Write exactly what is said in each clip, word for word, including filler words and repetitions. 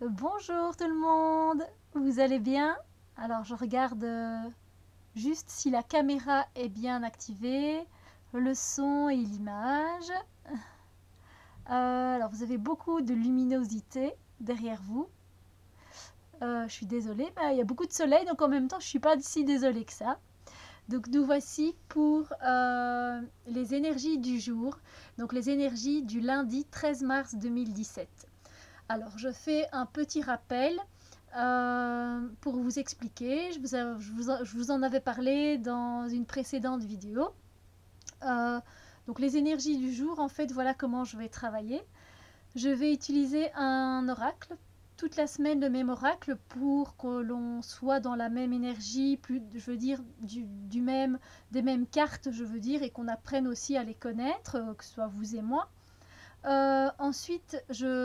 Bonjour tout le monde, vous allez bien? Alors je regarde euh, juste si la caméra est bien activée, le son et l'image. Euh, alors vous avez beaucoup de luminosité derrière vous. Euh, je suis désolée, mais il y a beaucoup de soleil, donc en même temps je ne suis pas si désolée que ça. Donc nous voici pour euh, les énergies du jour, donc les énergies du lundi treize mars deux mille dix-sept. Alors, je fais un petit rappel euh, pour vous expliquer. Je vous, a- je, vous en, je vous en avais parlé dans une précédente vidéo. Euh, donc, les énergies du jour, en fait, voilà comment je vais travailler. Je vais utiliser un oracle, toute la semaine le même oracle pour que l'on soit dans la même énergie, plus, je veux dire, du, du même, des mêmes cartes, je veux dire, et qu'on apprenne aussi à les connaître, euh, que ce soit vous et moi. Euh, ensuite,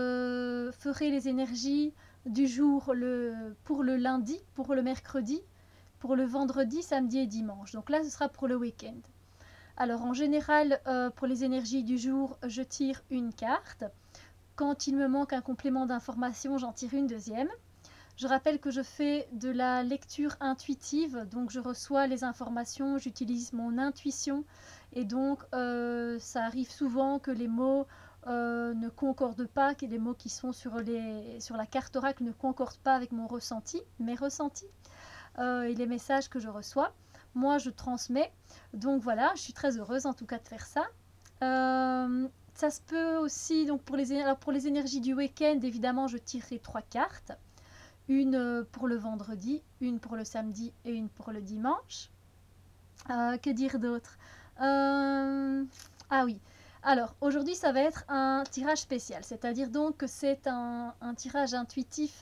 je ferai les énergies du jour le, pour le lundi, pour le mercredi, pour le vendredi, samedi et dimanche. Donc là, ce sera pour le week-end. Alors en général, euh, pour les énergies du jour, je tire une carte. Quand il me manque un complément d'information, j'en tire une deuxième. Je rappelle que je fais de la lecture intuitive, donc je reçois les informations, j'utilise mon intuition et donc euh, ça arrive souvent que les mots euh, ne concordent pas, que les mots qui sont sur, les, sur la carte oracle ne concordent pas avec mon ressenti, mes ressentis euh, et les messages que je reçois. Moi, je transmets, donc voilà, je suis très heureuse en tout cas de faire ça. Euh, ça se peut aussi, donc pour les, alors pour les énergies du week-end, évidemment, je tirerai trois cartes. Une pour le vendredi, une pour le samedi et une pour le dimanche. Euh, que dire d'autre? euh... Ah oui. Alors, aujourd'hui, ça va être un tirage spécial, c'est-à-dire donc que c'est un, un tirage intuitif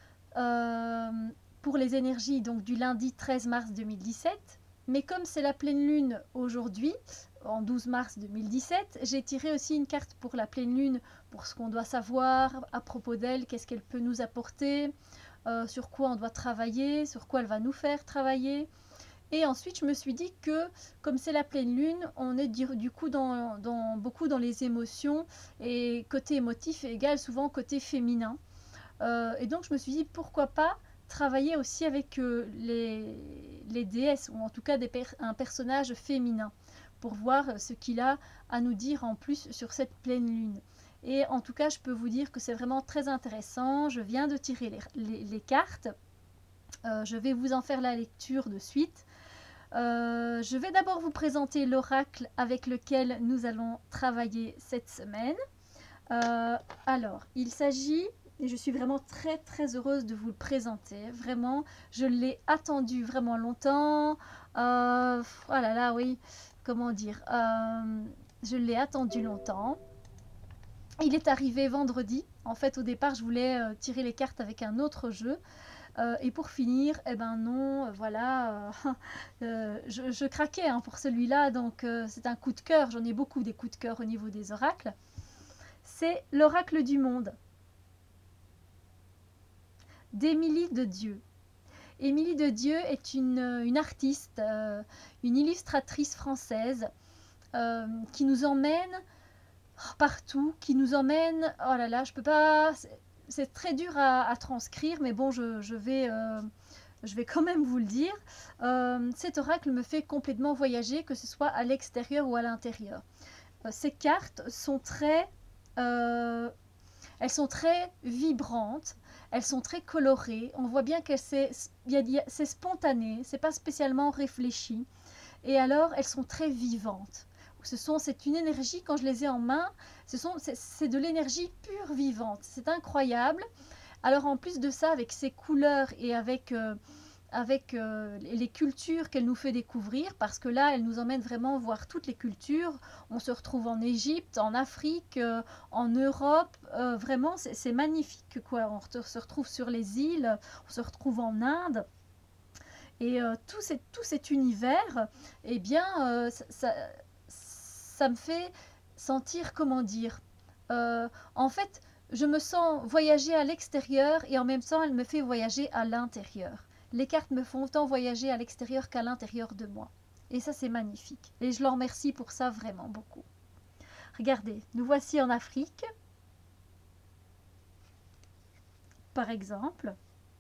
euh, pour les énergies donc, du lundi treize mars deux mille dix-sept. Mais comme c'est la pleine lune aujourd'hui, en douze mars deux mille dix-sept, j'ai tiré aussi une carte pour la pleine lune, pour ce qu'on doit savoir à propos d'elle, qu'est-ce qu'elle peut nous apporter, euh, sur quoi on doit travailler, sur quoi elle va nous faire travailler. Et ensuite, je me suis dit que, comme c'est la pleine lune, on est du coup dans, dans, beaucoup dans les émotions, et côté émotif égale souvent côté féminin. Euh, et donc, je me suis dit, pourquoi pas travailler aussi avec euh, les, les déesses, ou en tout cas des per un personnage féminin, pour voir ce qu'il a à nous dire en plus sur cette pleine lune. Et en tout cas, je peux vous dire que c'est vraiment très intéressant. Je viens de tirer les, les, les cartes. Euh, je vais vous en faire la lecture de suite. Euh, je vais d'abord vous présenter l'oracle avec lequel nous allons travailler cette semaine. Euh, alors, il s'agit, et je suis vraiment très très heureuse de vous le présenter, vraiment, je l'ai attendu vraiment longtemps. Euh, oh là là, oui, comment dire, euh, je l'ai attendu longtemps. Il est arrivé vendredi. En fait, au départ, je voulais euh, tirer les cartes avec un autre jeu. Euh, et pour finir, eh ben non, euh, voilà, euh, euh, je, je craquais hein, pour celui-là, donc euh, c'est un coup de cœur. J'en ai beaucoup des coups de cœur au niveau des oracles. C'est l'oracle du monde d'Émilie de Dieu. Émilie de Dieu est une, une artiste, euh, une illustratrice française euh, qui nous emmène partout, qui nous emmène, oh là là, je peux pas, c'est très dur à, à transcrire, mais bon, je, je vais... Euh, je vais quand même vous le dire, euh, cet oracle me fait complètement voyager, que ce soit à l'extérieur ou à l'intérieur. Euh, ces cartes sont très, euh, elles sont très vibrantes, elles sont très colorées. On voit bien que c'est, c'est spontané, c'est pas spécialement réfléchi. Et alors, elles sont très vivantes. Ce sont, c'est une énergie, quand je les ai en main, ce sont, c'est, c'est de l'énergie pure vivante. C'est incroyable. Alors en plus de ça, avec ses couleurs et avec, euh, avec euh, les cultures qu'elle nous fait découvrir, parce que là, elle nous emmène vraiment voir toutes les cultures. On se retrouve en Égypte, en Afrique, euh, en Europe. Euh, vraiment, c'est, c'est magnifique, quoi. On se retrouve sur les îles, on se retrouve en Inde. Et euh, tout, cet, tout cet univers, eh bien, euh, ça, ça, ça me fait sentir, comment dire, euh, en fait, je me sens voyager à l'extérieur et en même temps, elle me fait voyager à l'intérieur. Les cartes me font autant voyager à l'extérieur qu'à l'intérieur de moi. Et ça, c'est magnifique. Et je leur remercie pour ça vraiment beaucoup. Regardez, nous voici en Afrique. par exemple.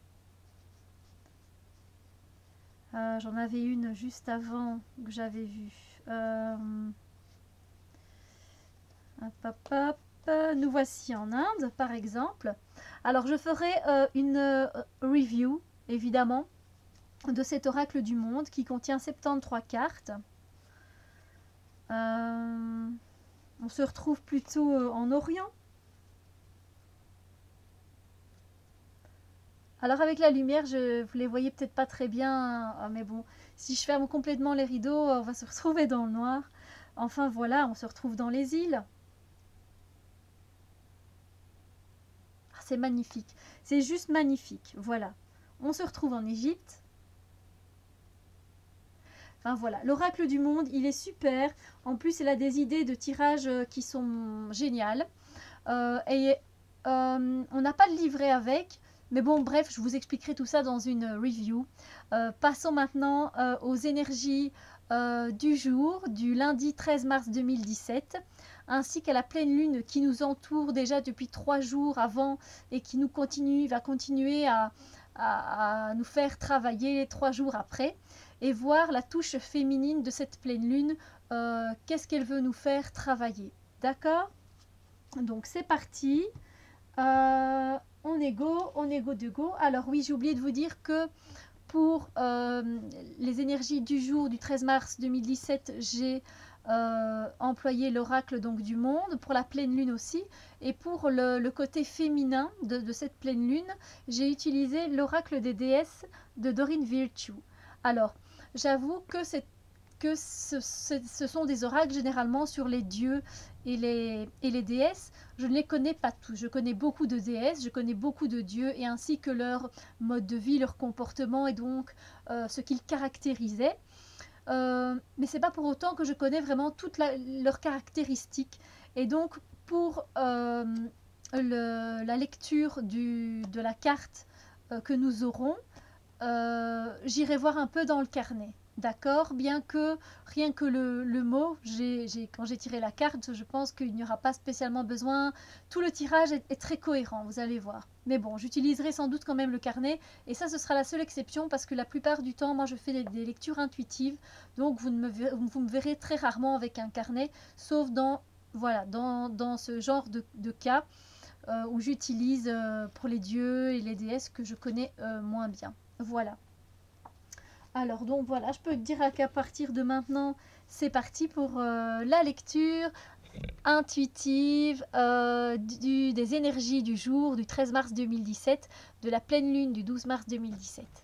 Euh, J'en avais une juste avant que j'avais vue. Euh, hop, hop, hop. Nous voici en Inde, par exemple. Alors, je ferai euh, une euh, review, évidemment, de cet oracle du monde qui contient soixante-treize cartes. Euh, on se retrouve plutôt euh, en Orient. Alors avec la lumière, je, vous les voyez peut-être pas très bien, hein, mais bon, si je ferme complètement les rideaux, on va se retrouver dans le noir. Enfin voilà, on se retrouve dans les îles. Ah, c'est magnifique, c'est juste magnifique, voilà. On se retrouve en Égypte. Enfin voilà, l'oracle du monde, il est super. En plus, il a des idées de tirage qui sont géniales. Euh, et euh, on n'a pas le livret avec. Mais bon, bref, je vous expliquerai tout ça dans une review. Euh, passons maintenant euh, aux énergies euh, du jour, du lundi treize mars deux mille dix-sept, ainsi qu'à la pleine lune qui nous entoure déjà depuis trois jours avant et qui nous continue, va continuer à, à, à nous faire travailler les trois jours après, et voir la touche féminine de cette pleine lune, euh, qu'est-ce qu'elle veut nous faire travailler. D'accord? Donc c'est parti. Euh, on est go, on est go de go. Alors oui, j'ai oublié de vous dire que pour euh, les énergies du jour du treize mars deux mille dix-sept, j'ai euh, employé l'oracle donc du monde, pour la pleine lune aussi, et pour le, le côté féminin de, de cette pleine lune, j'ai utilisé l'oracle des déesses de Doreen Virtue. Alors, j'avoue que c'est que ce, ce, ce sont des oracles généralement sur les dieux et les, et les déesses. Je ne les connais pas tous. Je connais beaucoup de déesses, je connais beaucoup de dieux, et ainsi que leur mode de vie, leur comportement et donc euh, ce qu'ils caractérisaient. Euh, mais c'est pas pour autant que je connais vraiment toutes la, leurs caractéristiques. Et donc pour euh, le, la lecture du, de la carte euh, que nous aurons, euh, j'irai voir un peu dans le carnet. D'accord, bien que rien que le, le mot, j'ai, j'ai, quand j'ai tiré la carte, je pense qu'il n'y aura pas spécialement besoin. Tout le tirage est, est très cohérent, vous allez voir. Mais bon, j'utiliserai sans doute quand même le carnet. Et ça, ce sera la seule exception parce que la plupart du temps, moi, je fais des, des lectures intuitives. Donc, vous, ne me verrez, vous me verrez très rarement avec un carnet, sauf dans, voilà, dans, dans ce genre de, de cas euh, où j'utilise euh, pour les dieux et les déesses que je connais euh, moins bien. Voilà. Alors donc voilà, je peux te dire qu'à partir de maintenant, c'est parti pour euh, la lecture intuitive euh, du, des énergies du jour du treize mars deux mille dix-sept, de la pleine lune du douze mars deux mille dix-sept.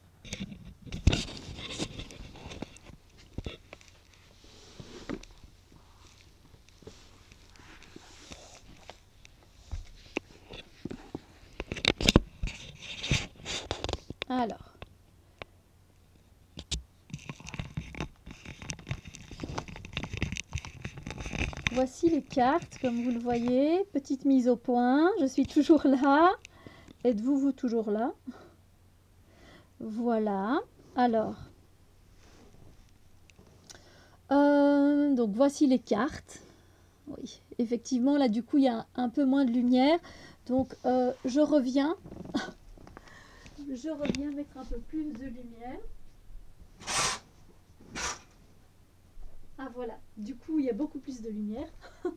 Alors. Voici les cartes, comme vous le voyez, petite mise au point, je suis toujours là. Êtes-vous vous toujours là? Voilà, alors, euh, donc voici les cartes. Oui, effectivement, là du coup, il y a un, un peu moins de lumière, donc euh, je reviens, je reviens mettre un peu plus de lumière. Ah voilà, du coup il y a beaucoup plus de lumière.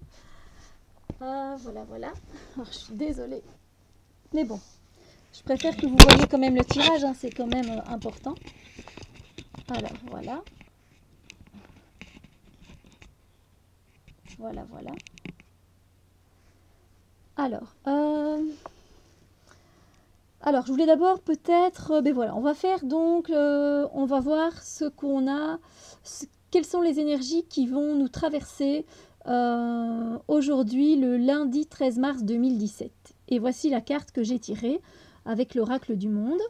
Ah voilà, voilà. Alors, je suis désolée. Mais bon, je préfère que vous voyez quand même le tirage, hein, c'est quand même euh, important. Alors voilà. Voilà, voilà. Alors, euh... alors je voulais d'abord peut-être, euh, ben voilà, on va faire donc, euh, on va voir ce qu'on a, ce, quelles sont les énergies qui vont nous traverser euh, aujourd'hui, le lundi treize mars deux mille dix-sept. Et voici la carte que j'ai tirée avec l'oracle du monde.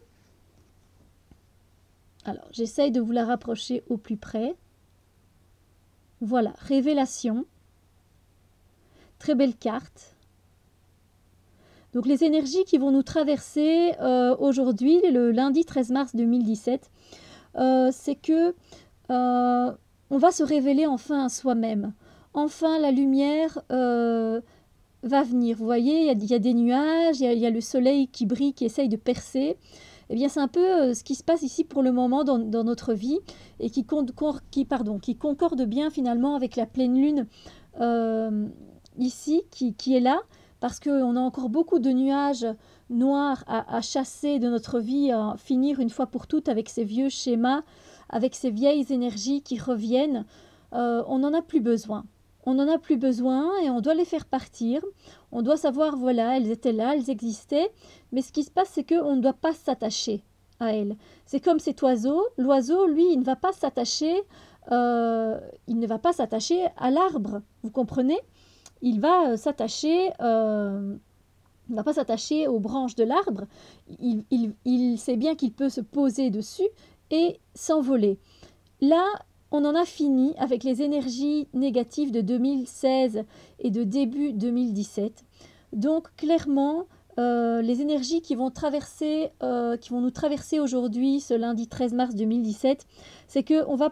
Alors, j'essaye de vous la rapprocher au plus près. Voilà, révélation. Très belle carte. Donc, les énergies qui vont nous traverser euh, aujourd'hui, le lundi treize mars deux mille dix-sept, euh, c'est que euh, on va se révéler enfin à soi-même. Enfin, la lumière euh, va venir. Vous voyez, il y a, il y a des nuages, il y a, il y a le soleil qui brille, qui essaye de percer. Eh bien, c'est un peu euh, ce qui se passe ici pour le moment dans, dans notre vie et qui, con- cor- qui, pardon, qui concorde bien finalement avec la pleine lune euh, ici, qui, qui est là, parce qu'on a encore beaucoup de nuages noirs à, à chasser de notre vie, à finir une fois pour toutes avec ces vieux schémas, avec ces vieilles énergies qui reviennent. Euh, on n'en a plus besoin. On n'en a plus besoin et on doit les faire partir. On doit savoir, voilà, elles étaient là, elles existaient. Mais ce qui se passe, c'est qu'on ne doit pas s'attacher à elles. C'est comme cet oiseau. L'oiseau, lui, il ne va pas s'attacher, euh, il ne va pas s'attacher à l'arbre. Vous comprenez? Il va euh, s'attacher, euh, il ne va pas s'attacher aux branches de l'arbre. Il, il, il sait bien qu'il peut se poser dessus et s'envoler. Là, on en a fini avec les énergies négatives de deux mille seize et de début deux mille dix-sept. Donc clairement, euh, les énergies qui vont, traverser, euh, qui vont nous traverser aujourd'hui, ce lundi treize mars deux mille dix-sept, c'est qu'on va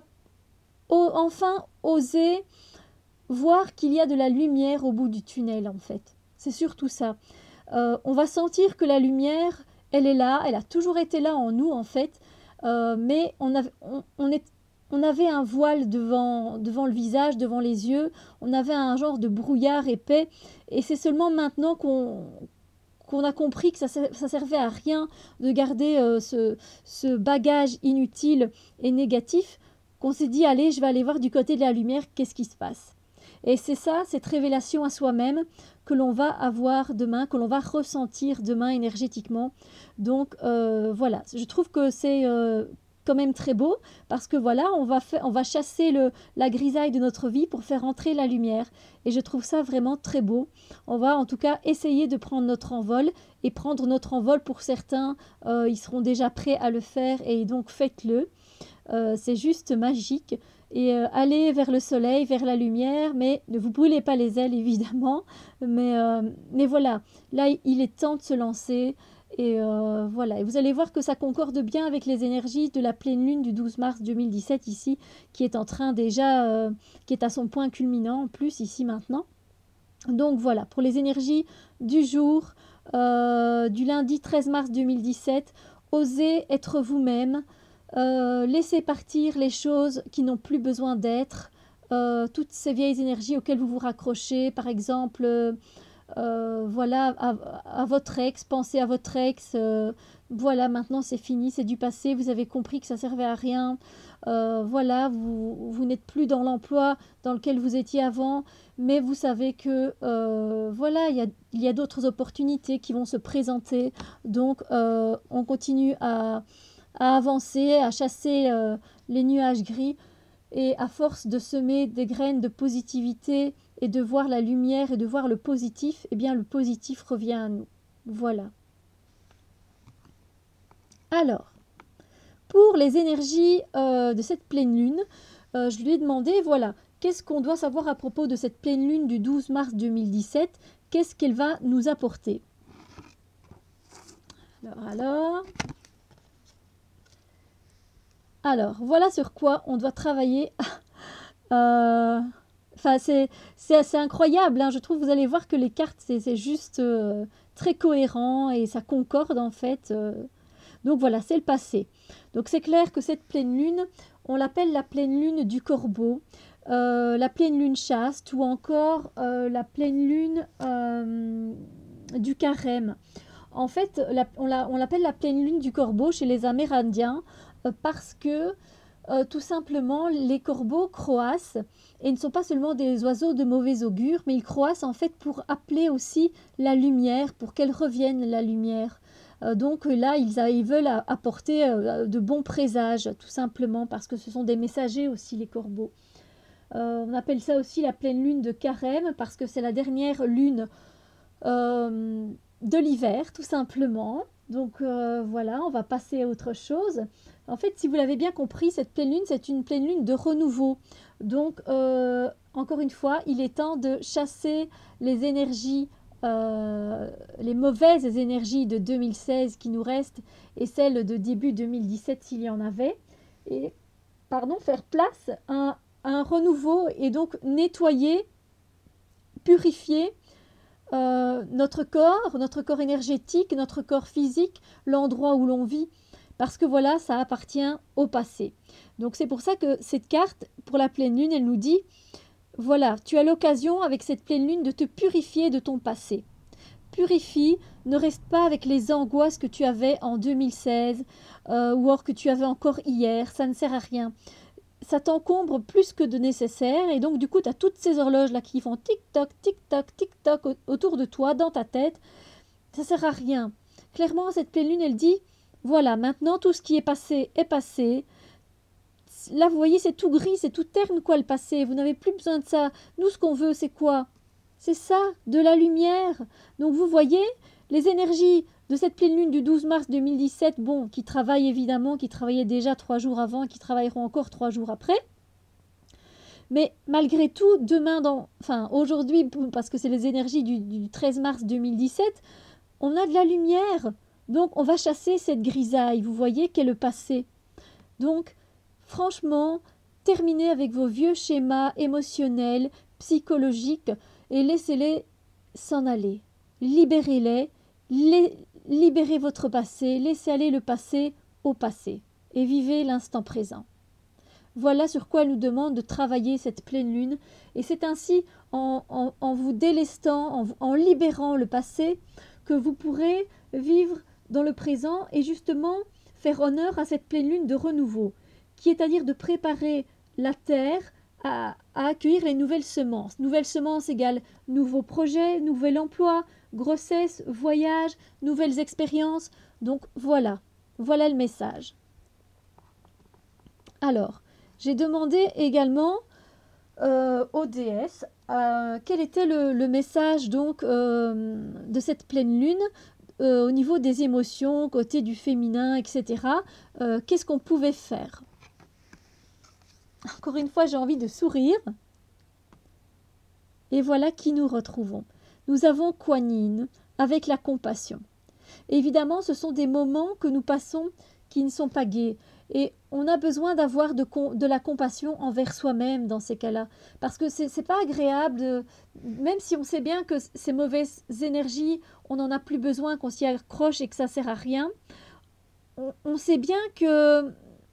enfin oser voir qu'il y a de la lumière au bout du tunnel, en fait. C'est surtout ça. Euh, on va sentir que la lumière, elle est là, elle a toujours été là en nous, en fait, euh, mais on, a, on, on est on avait un voile devant, devant le visage, devant les yeux, on avait un genre de brouillard épais, et c'est seulement maintenant qu'on qu'on a compris que ça, ça servait à rien de garder euh, ce, ce bagage inutile et négatif, qu'on s'est dit, allez, je vais aller voir du côté de la lumière, qu'est-ce qui se passe. Et c'est ça, cette révélation à soi-même que l'on va avoir demain, que l'on va ressentir demain énergétiquement. Donc euh, voilà, je trouve que c'est euh, quand même très beau parce que voilà, on va, faire, on va chasser le, la grisaille de notre vie pour faire entrer la lumière. Et je trouve ça vraiment très beau. On va en tout cas essayer de prendre notre envol et prendre notre envol pour certains, euh, ils seront déjà prêts à le faire et donc faites-le. Euh, c'est juste magique. Et euh, allez vers le soleil, vers la lumière, mais ne vous brûlez pas les ailes évidemment. Mais, euh, mais voilà, là il est temps de se lancer. Et euh, voilà, et vous allez voir que ça concorde bien avec les énergies de la pleine lune du douze mars deux mille dix-sept ici, qui est en train déjà, euh, qui est à son point culminant en plus ici maintenant. Donc voilà, pour les énergies du jour, euh, du lundi treize mars deux mille dix-sept, osez être vous-même, euh, laissez partir les choses qui n'ont plus besoin d'être, euh, toutes ces vieilles énergies auxquelles vous vous raccrochez, par exemple, euh, euh, voilà, à, à votre ex, pensez à votre ex, euh, voilà, maintenant c'est fini, c'est du passé, vous avez compris que ça servait à rien, euh, voilà, vous, vous n'êtes plus dans l'emploi dans lequel vous étiez avant, mais vous savez que, euh, voilà, il y a, il y a d'autres opportunités qui vont se présenter, donc euh, on continue à, à avancer, à chasser euh, les nuages gris, et à force de semer des graines de positivité et de voir la lumière et de voir le positif, eh bien le positif revient à nous. Voilà. Alors, pour les énergies euh, de cette pleine lune, euh, je lui ai demandé, voilà, qu'est-ce qu'on doit savoir à propos de cette pleine lune du douze mars deux mille dix-sept? Qu'est-ce qu'elle va nous apporter? Alors, alors... Alors, voilà sur quoi on doit travailler. euh... Enfin, c'est, c'est assez incroyable, hein. Je trouve, vous allez voir que les cartes, c'est, c'est juste euh, très cohérent et ça concorde en fait. Euh. Donc voilà, c'est le passé. Donc c'est clair que cette pleine lune, on l'appelle la pleine lune du corbeau, euh, la pleine lune chaste ou encore euh, la pleine lune euh, du carême. En fait, la, on, la, on l'appelle la pleine lune du corbeau chez les Amérindiens euh, parce que euh, tout simplement les corbeaux croassent et ne sont pas seulement des oiseaux de mauvais augure, mais ils croassent en fait pour appeler aussi la lumière, pour qu'elle revienne la lumière. Euh, donc là, ils, a, ils veulent apporter euh, de bons présages, tout simplement, parce que ce sont des messagers aussi, les corbeaux. Euh, on appelle ça aussi la pleine lune de carême, parce que c'est la dernière lune euh, de l'hiver, tout simplement. Donc euh, voilà, on va passer à autre chose. En fait, si vous l'avez bien compris, cette pleine lune, c'est une pleine lune de renouveau. Donc, euh, encore une fois, il est temps de chasser les énergies, euh, les mauvaises énergies de deux mille seize qui nous restent et celles de début deux mille dix-sept s'il y en avait. Et, pardon, faire place à, à un renouveau et donc nettoyer, purifier euh, notre corps, notre corps énergétique, notre corps physique, l'endroit où l'on vit, parce que voilà, ça appartient au passé. Donc c'est pour ça que cette carte, pour la pleine lune, elle nous dit, voilà, tu as l'occasion avec cette pleine lune de te purifier de ton passé. Purifie, ne reste pas avec les angoisses que tu avais en deux mille seize euh, ou alors que tu avais encore hier, ça ne sert à rien. Ça t'encombre plus que de nécessaire et donc du coup tu as toutes ces horloges là qui font tic-toc, tic-toc, tic-toc autour de toi, dans ta tête. Ça sert à rien. Clairement, cette pleine lune, elle dit, voilà, maintenant tout ce qui est passé est passé. Là, vous voyez, c'est tout gris, c'est tout terne quoi le passé. Vous n'avez plus besoin de ça. Nous, ce qu'on veut, c'est quoi? C'est ça, de la lumière. Donc vous voyez, les énergies de cette pleine lune du douze mars deux mille dix-sept, bon, qui travaillent évidemment, qui travaillaient déjà trois jours avant et qui travailleront encore trois jours après. Mais malgré tout, demain, dans, enfin aujourd'hui, parce que c'est les énergies du, du treize mars deux mille dix-sept, on a de la lumière. Donc on va chasser cette grisaille, vous voyez, qu'est le passé. Donc, franchement, terminez avec vos vieux schémas émotionnels, psychologiques, et laissez-les s'en aller. Libérez-les, les, libérez votre passé, laissez aller le passé au passé, et vivez l'instant présent. Voilà sur quoi elle nous demande de travailler cette pleine lune, et c'est ainsi, en, en, en vous délestant, en, en libérant le passé, que vous pourrez vivre dans le présent, et justement faire honneur à cette pleine lune de renouveau, qui est à dire de préparer la terre à, à accueillir les nouvelles semences. Nouvelles semences égale nouveaux projets, nouvel emploi, grossesse, voyage, nouvelles expériences. Donc voilà, voilà le message. Alors, j'ai demandé également euh, aux déesses euh, quel était le, le message donc euh, de cette pleine lune euh, au niveau des émotions, côté du féminin, et cetera. Euh, qu'est-ce qu'on pouvait faire? Encore une fois, j'ai envie de sourire. Et voilà qui nous retrouvons. Nous avons Kuan Yin avec la compassion. Évidemment, ce sont des moments que nous passons qui ne sont pas gais. Et on a besoin d'avoir de, de la compassion envers soi-même dans ces cas-là. Parce que ce n'est pas agréable, de, même si on sait bien que ces mauvaises énergies, on n'en a plus besoin, qu'on s'y accroche et que ça ne sert à rien. On, on sait bien que,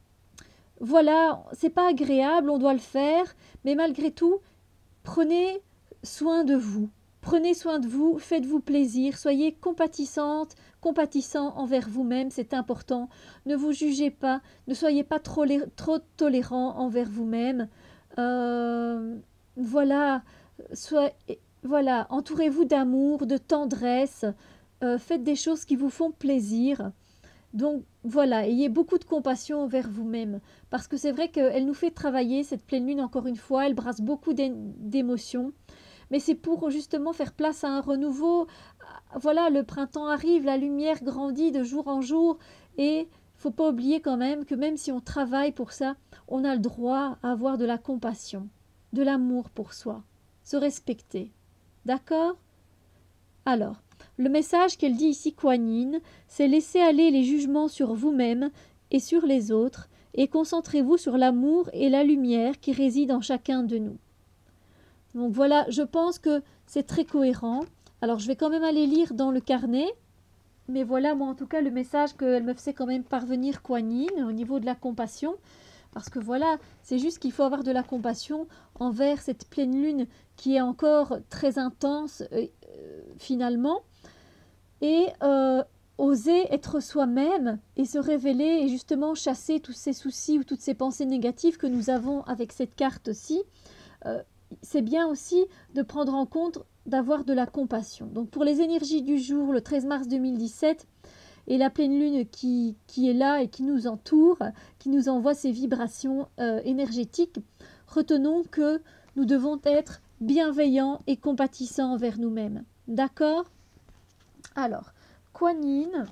voilà, c'est pas agréable, on doit le faire. Mais malgré tout, prenez soin de vous. Prenez soin de vous, faites-vous plaisir, soyez compatissante, compatissant envers vous-même, c'est important. Ne vous jugez pas, ne soyez pas trop, trop tolérant envers vous-même. Euh, voilà, soit, voilà, entourez-vous d'amour, de tendresse, euh, faites des choses qui vous font plaisir. Donc voilà, ayez beaucoup de compassion envers vous-même, parce que c'est vrai qu'elle nous fait travailler, cette pleine lune, encore une fois, elle brasse beaucoup d'émotions. Mais c'est pour justement faire place à un renouveau. Voilà, le printemps arrive, la lumière grandit de jour en jour et il ne faut pas oublier quand même que même si on travaille pour ça, on a le droit à avoir de la compassion, de l'amour pour soi, se respecter. D'accord? Alors, le message qu'elle dit ici, Kuan Yin, c'est laisser aller les jugements sur vous-même et sur les autres et concentrez-vous sur l'amour et la lumière qui résident en chacun de nous. Donc voilà, je pense que c'est très cohérent. Alors je vais quand même aller lire dans le carnet. Mais voilà, moi en tout cas, le message qu'elle me faisait quand même parvenir Kuan Yin au niveau de la compassion. Parce que voilà, c'est juste qu'il faut avoir de la compassion envers cette pleine lune qui est encore très intense euh, finalement. Et euh, oser être soi-même et se révéler et justement chasser tous ces soucis ou toutes ces pensées négatives que nous avons avec cette carte-ci. Euh, c'est bien aussi de prendre en compte d'avoir de la compassion. Donc pour les énergies du jour, le treize mars deux mille dix-sept, et la pleine lune qui, qui est là et qui nous entoure, qui nous envoie ces vibrations euh, énergétiques, retenons que nous devons être bienveillants et compatissants envers nous-mêmes. D'accord? Alors, Kuan Yin,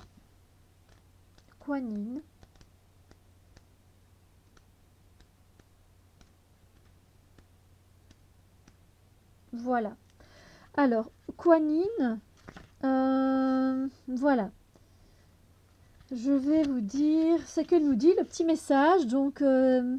Kuan Yin, voilà. Alors, Kuan Yin, euh, voilà. Je vais vous dire ce qu'elle nous dit, le petit message. Donc, euh,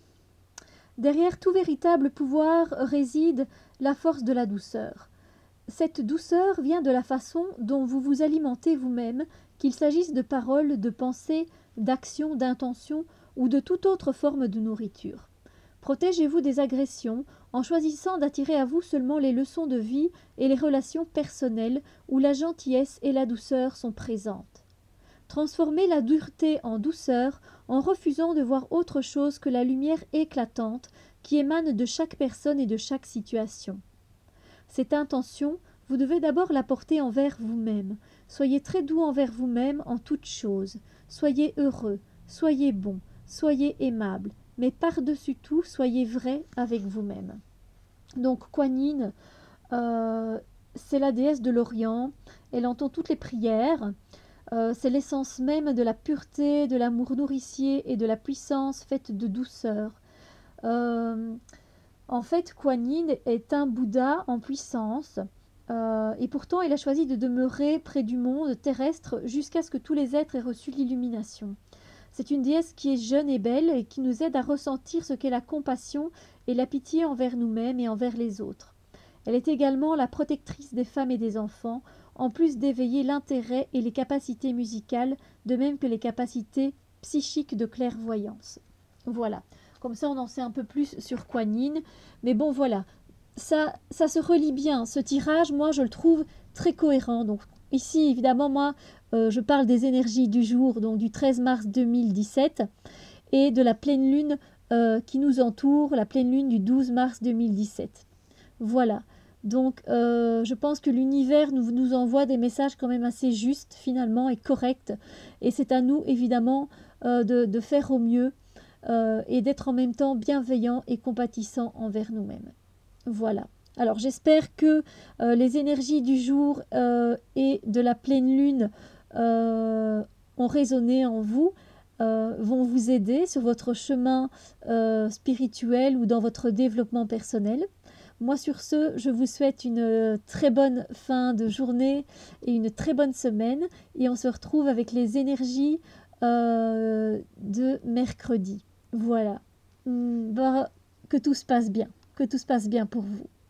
derrière tout véritable pouvoir réside la force de la douceur. Cette douceur vient de la façon dont vous vous alimentez vous-même, qu'il s'agisse de paroles, de pensées, d'actions, d'intentions ou de toute autre forme de nourriture. Protégez-vous des agressions en choisissant d'attirer à vous seulement les leçons de vie et les relations personnelles où la gentillesse et la douceur sont présentes. Transformez la dureté en douceur en refusant de voir autre chose que la lumière éclatante qui émane de chaque personne et de chaque situation. Cette intention, vous devez d'abord la porter envers vous-même. Soyez très doux envers vous-même en toutes choses. Soyez heureux, soyez bon, soyez aimable, mais par-dessus tout, soyez vrai avec vous-même. Donc, Kuan Yin, euh, c'est la déesse de l'Orient. Elle entend toutes les prières. Euh, c'est l'essence même de la pureté, de l'amour nourricier et de la puissance faite de douceur. Euh, en fait, Kuan Yin est un Bouddha en puissance. Euh, et pourtant, il a choisi de demeurer près du monde terrestre jusqu'à ce que tous les êtres aient reçu l'illumination. C'est une déesse qui est jeune et belle et qui nous aide à ressentir ce qu'est la compassion et la pitié envers nous-mêmes et envers les autres. Elle est également la protectrice des femmes et des enfants, en plus d'éveiller l'intérêt et les capacités musicales, de même que les capacités psychiques de clairvoyance. Voilà, comme ça on en sait un peu plus sur Kuan Yin, mais bon voilà, ça, ça se relie bien, ce tirage, moi je le trouve très cohérent. Donc ici évidemment moi euh, je parle des énergies du jour, donc du treize mars deux mille dix-sept, et de la pleine lune euh, qui nous entoure, la pleine lune du douze mars deux mille dix-sept. Voilà. Donc, euh, je pense que l'univers nous, nous envoie des messages quand même assez justes, finalement, et corrects. Et c'est à nous, évidemment, euh, de, de faire au mieux euh, et d'être en même temps bienveillants et compatissants envers nous-mêmes. Voilà. Alors, j'espère que euh, les énergies du jour euh, et de la pleine lune euh, ont résonné en vous, euh, vont vous aider sur votre chemin euh, spirituel ou dans votre développement personnel. Moi, sur ce, je vous souhaite une très bonne fin de journée et une très bonne semaine. Et on se retrouve avec les énergies euh, de mercredi. Voilà. Bah, que tout se passe bien. Que tout se passe bien pour vous.